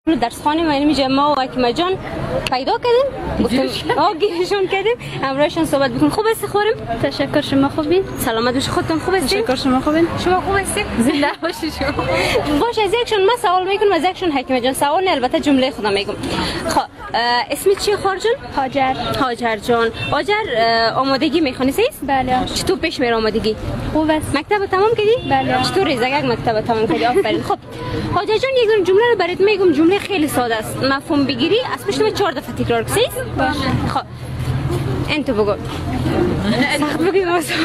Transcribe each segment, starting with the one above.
درسخانه ما اینجا ما و اکمه جان پیدا کردیم گفتم گیرشون کردیم همراهشون صحبت بکن. خوب است خورم؟ تشکر. شما خوبین؟ سلامت باشی. خودتون خوب هستین؟ تشکر. شما خوبین؟ شما خوب هستین؟ زنده باشی شما. باشه از یکشون ما سوال میکنم از یکشون حکیمه جان سوال نه البته جمله خودم میگم. خب اسمت چیه خور جان؟ هاجر. هاجر جان. هاجر آمادگی میخونی سیست؟ بله. چطور پیش میره آمادگی؟ خوب است. مکتب تمام کردی؟ بله. چطور ریزگک مکتب تمام کردی؟ آفرین. خب هاجر جان یک دونه جمله رو برات میگم. جمله خیلی ساده است. مفهوم بگیری از پشت 4 دفعه تکرار کنی. باشه. خب انت بگو. سخت بگی واسه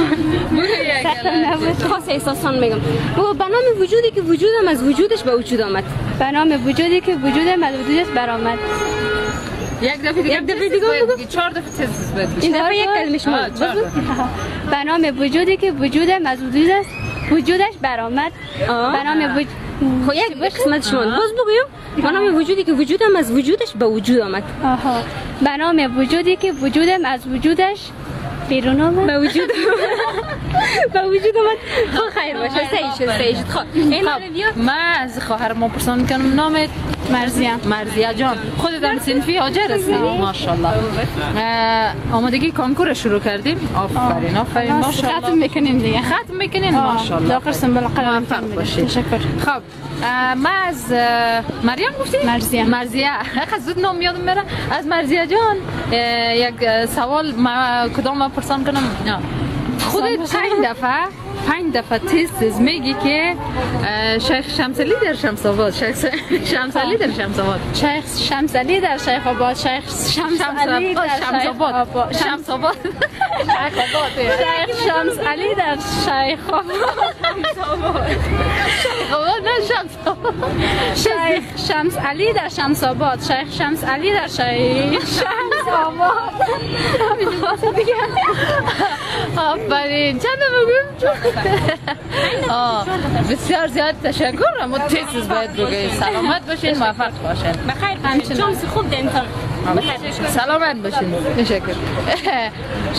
خاص احساسان میگم. بگو به نام وجودی که وجودم از وجودش به وجود آمد. به نام وجودی که وجودم از وجودش برآمد. یک دفعه دیگه بگو. 4 دفعه تز بگو. این دفعه یک کلمه شما بگو. به نام وجودی که وجودم از وجودش برآمد. به نام وجود خب یک قسمت شما باز بگویم. به نام وجودی که وجودم از وجودش به وجود آمد. آها. به نام وجودی که وجودم از وجودش بیرون آمد. به وجود به وجود آمد. خب خیر باشه. صحیح شد. خب این من از خواهر ما پرسان میکنم نامت؟ مرزیه جان. خودت هم صنفی هاجر هستی؟ ماشاءالله. آمادگی کنکور شروع کردیم. آفرین ماشاءالله. ختم میکنیم دیگه. ختم میکنیم ماشاءالله. داخل سنبل قلم موفق باشید. تشکر. خب من از مریم گفتی؟ مرزیه. خیلی زود نام یادم میره. از مرزیه جان یک سوال کدام پرسان کنم؟ خودت 5 دفعه تیز میگی که شیخ شمسعلی در شمس‌آباد. شیخ شمسعلی در شمس‌آباد. شیخ شمسعلی در شیخ آباد. شیخ شمسعلی در شمس‌آباد. شمس‌آباد. شیخ شمسعلی در شیخ آباد. نه شمس‌آباد. شیخ شمسعلی در شمس‌آباد. شیخ شمسعلی در شمس‌آباد. آفرین. چند بگویم؟ بسیار زیاد تشکر. اما تیز باید بگویم. سلامت باشین. موفق باشین. بخیر. شانس خوب دنتان. سلامت باشین. تشکر.